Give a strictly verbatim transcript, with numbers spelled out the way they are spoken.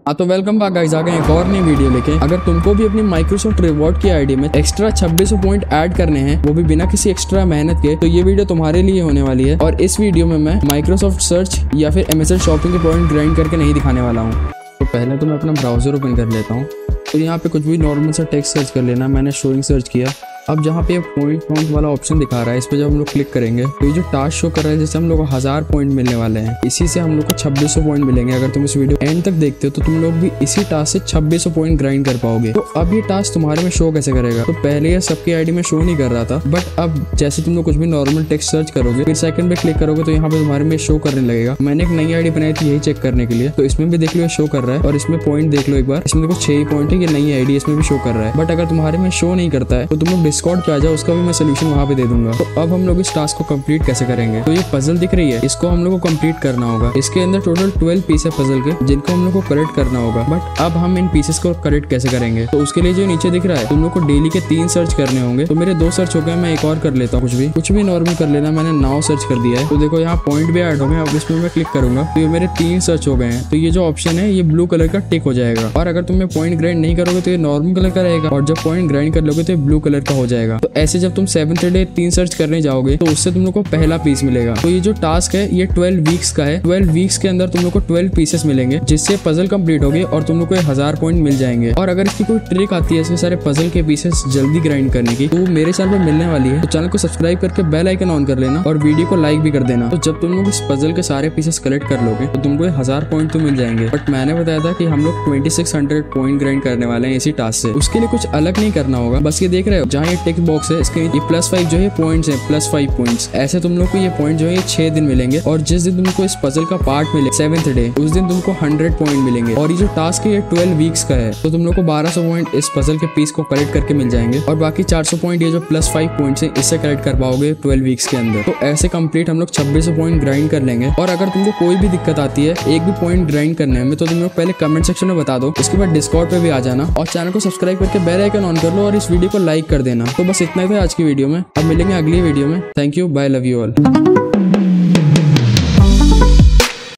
हाँ तो welcome back guys, आ गए एक और नई वीडियो लेके। अगर तुमको भी अपनी माइक्रोसॉफ्ट रिवॉर्ड की आईडी में एक्स्ट्रा छब्बीस सौ पॉइंट ऐड करने हैं, वो भी बिना किसी एक्स्ट्रा मेहनत के, तो ये वीडियो तुम्हारे लिए होने वाली है। और इस वीडियो में मैं माइक्रोसॉफ्ट सर्च या फिर एमएसएन शॉपिंग के पॉइंट ग्राइंड करके नहीं दिखाने वाला हूँ। तो पहले तो मैं अपना ब्राउजर ओपन कर लेता हूँ। तो यहाँ पे कुछ भी नॉर्मल सा टेक्स्ट सर्च कर लेना। मैंने शोइंग सर्च किया। अब जहाँ पे पॉइंट काउंट वाला ऑप्शन दिखा रहा है, इस पे जब हम लोग क्लिक करेंगे तो ये जो टास्क शो कर रहा है, जैसे हम लोग को हजार पॉइंट मिलने वाले हैं, इसी से हम लोग को छब्बीस सौ पॉइंट मिलेंगे। अगर तुम इस वीडियो एंड तक देखते हो तो तुम लोग भी इसी टास्क से छब्बीस सौ पॉइंट ग्राइंड कर पाओगे। तो अब ये टास्क तुम्हारे में शो कैसे करेगा? तो पहले ये सबकी आईडी में शो नहीं कर रहा था, बट अब जैसे तुम लोग कुछ भी नॉर्मल टेक्स्ट सर्च करोगे, फिर सेकंड पे क्लिक करोगे तो यहाँ पे तुम्हारे में शो करने लगेगा। मैंने एक नई आईडी बनाई थी यही चेक करने के लिए, तो इसमें भी देख लो शो कर रहा है। और इसमें पॉइंट देख लो एक बार, इसमें देखो छह ही पॉइंट है। ये नई आईडी इसमें भी शो कर रहा है। बट अगर तुम्हारे में शो नहीं करता है तो तुम लोग डिस्कॉर्ड पे आ जाओ, उसका मैं सोल्यूशन वहां पे दे दूंगा। तो अब हम लोग इस टास्क को कंप्लीट कैसे करेंगे? तो ये पजल दिख रही है, इसको हम लोग को कंप्लीट करना होगा। इसके अंदर टोटल ट्वेल्व पीस है पजल के, जिनको हम लोग को करेक्ट करना होगा। बट अब हम इन पीसेस को करेक्ट कैसे करेंगे? तो उसके लिए जो नीचे दिख रहा है, तुम लोग को डेली के तीन सर्च करने होंगे। तो मेरे दो सर्च हो गए, मैं एक और कर लेता हूँ। कुछ भी कुछ भी नॉर्मल कर लेना। मैंने नाउ सर्च कर दिया है। तो देखो यहाँ पॉइंट भी ऐड हो गए। अब इसमें मैं क्लिक करूंगा तो ये मेरे तीन सर्च हो गए हैं। तो ये जो ऑप्शन है ये ब्लू कलर का टिक हो जाएगा। और अगर तुम पॉइंट ग्राइंड नहीं करोगे तो ये नॉर्मल कलर का रहेगा, और जब पॉइंट ग्राइंड कर लोगे तो ये ब्लू कलर का हो जाएगा। तो ऐसे जब तुम सेवंथ डे तीन सर्च करने जाओगे तो उससे तुम लोग को पहला पीस मिलेगा। तो ये जो टास्क है ये ट्वेल्व वीक्स का है। ट्वेल्व वीक्स के अंदर तुम लोग को ट्वेल्व पीसेस मिलेंगे, जिससे पजल कंप्लीट होगी और तुम लोग को हजार पॉइंट मिल जाएंगे। और अगर इसकी कोई ट्रिक आती है इसके सारे पजल के पीसेस जल्दी ग्राइंड करने की, तो वो मेरे चैनल पे मिलने वाली है। तो चैनल को सब्सक्राइब करके बेल आइकन ऑन कर लेना और वीडियो को लाइक भी कर देना। तो जब तुम लोग इस पजल के सारे पीसेस कलेक्ट कर लोगे तो तुमको हजार पॉइंट तो मिल जाएंगे। बट मैंने बताया था कि हम लोग twenty six hundred point grind करने वाले हैं इसी टास्क से। उसके लिए कुछ अलग नहीं करना होगा। बस ये देख रहे हो जहाँ ये टिक बॉक्स है, इसके ये प्लस फाइव जो है पॉइंट्स है, प्लस फाइव पॉइंट्स। ऐसे तुम लोग को ये पॉइंट जो है ये छह दिन मिलेंगे। और जिस दिन तुमको इस पजल का पार्ट मिले सेवेंथ डे, उस दिन तुमको हंड्रेड पॉइंट मिलेंगे। और ये जो टास्क है ये ट्वेल्व वीक्स का है, तो तुम लोग को बारह सौ पॉइंट इस पजल के पीस को कलेक्ट करके मिल जाएंगे। और बाकी चार सौ पॉइंट ये जो प्लस फाइव पॉइंट्स है, इससे कलेक्ट कर पाओगे ट्वेल्व वीक्स के अंदर। तो ऐसे कंप्लीट हम लोग छब्बीस सौ पॉइंट ग्राइंड कर लेंगे। और अगर तुमको कोई भी दिक्कत आती है एक भी पॉइंट ग्राइंड करने में, तो तुम लोग पहले कमेंट सेक्शन में बता दो। उसके बाद डिस्कॉर्ड पे भी आ जाना और चैनल को सब्सक्राइब करके बेल आइकन ऑन कर लो और इस वीडियो को लाइक कर देना। तो बस इतना ही था आज की वीडियो में। अब मिलेंगे अगली वीडियो में। Thank you, bye, love you all.